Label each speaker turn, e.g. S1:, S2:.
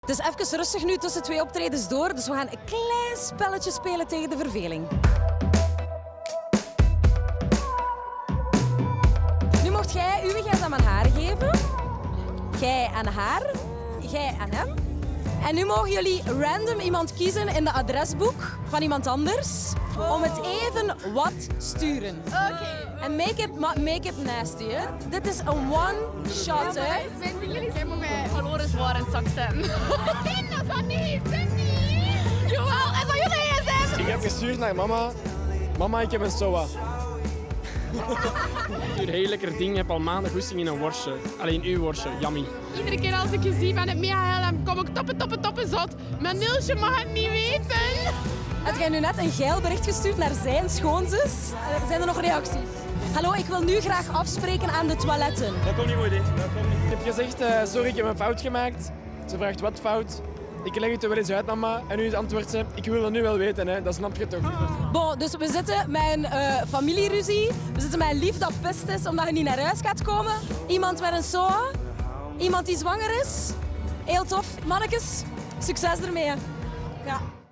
S1: Het is even rustig nu tussen 2 optredens door, dus we gaan een klein spelletje spelen tegen de verveling. Nu mocht jij uw gsm aan haar geven, jij aan haar, jij aan hem. En nu mogen jullie random iemand kiezen in de adresboek van iemand anders om het even wat sturen.
S2: Oké.
S1: En make it nasty, hè. Dit is een one-shot, hè.
S2: Vinden jullie jij moet mij verloren zwaar in het zak zetten? Nee, dat kan niet. Jawel, en van jullie gsm.
S3: Ik heb gestuurd naar mama. Mama, ik heb een SOA. Een heel lekker ding. Ik heb al maanden goesting in een worstje. Alleen uw worstje, yummy.
S2: Iedere keer als ik je zie ben ik mega heel kom ik toppen zot. Mijn Nielsje mag het niet weten.
S1: Heb jij nu net een geil bericht gestuurd naar zijn schoonzus? Zijn er nog reacties? Hallo, ik wil nu graag afspreken aan de toiletten.
S3: Dat komt niet goed, hè. Ik heb gezegd, sorry, ik heb een fout gemaakt. Ze vraagt wat fout. Ik leg het er wel eens uit, mama. En nu antwoordt ze, ik wil dat nu wel weten, hè. Dat snap je toch?
S1: Bon, dus we zitten met een familieruzie. We zitten met een lief dat pist is omdat je niet naar huis gaat komen. Iemand met een SOA. Iemand die zwanger is. Heel tof. Mannetjes, succes ermee. Ja.